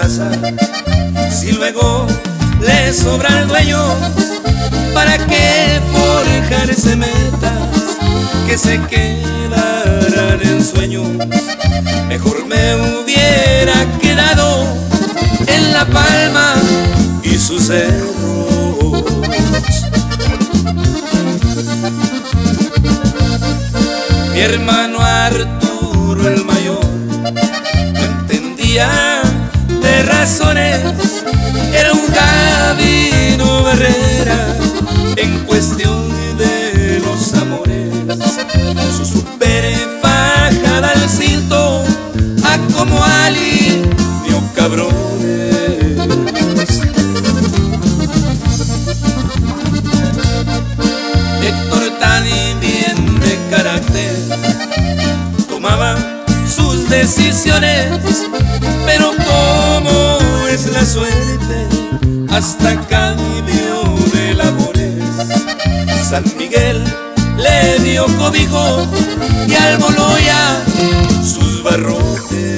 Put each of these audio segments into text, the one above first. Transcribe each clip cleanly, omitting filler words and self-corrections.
raza. Si luego le sobra al dueño, ¿para qué forjarse metas que se quedarán en sueño? Mejor me hubiera quedado en La Palma y sus cerros. Mi hermano Arturo el mayor no entendía de razones, era un Gabino Barrera en cuestión de los amores. Su super fajada al cinto a como alivio cabrones. Héctor tan bien de carácter tomaba sus decisiones, pero como es la suerte, hasta cambio de labores. San Miguel le dio cobijo y al Moloya sus barrotes.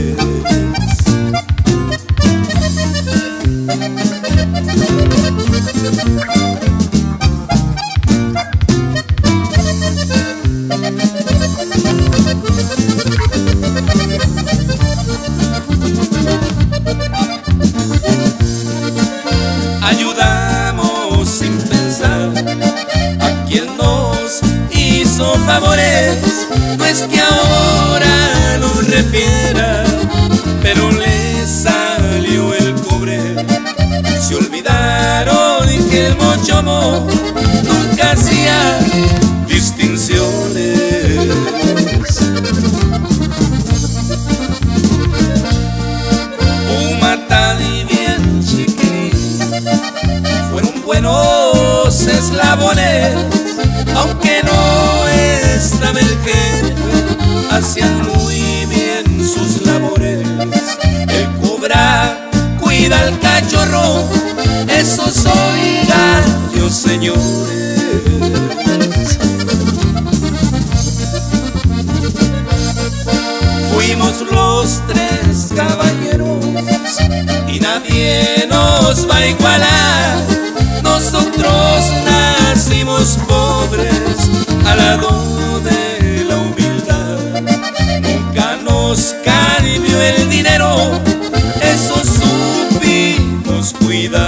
Ayudamos sin pensar a quien nos hizo favores. No es que ahora nos refiera, pero le salió el cobre. Se olvidaron que el mochomo nunca hacía distinciones. Buenos eslabones, aunque no estaba el jefe, hacían muy bien sus labores. El cobra cuida al cachorro, eso soy gallo, señores. Fuimos los tres caballeros y nadie nos va a igualar. Nosotros nacimos pobres al lado de la humildad. Nunca nos cambió el dinero, eso supimos cuidar.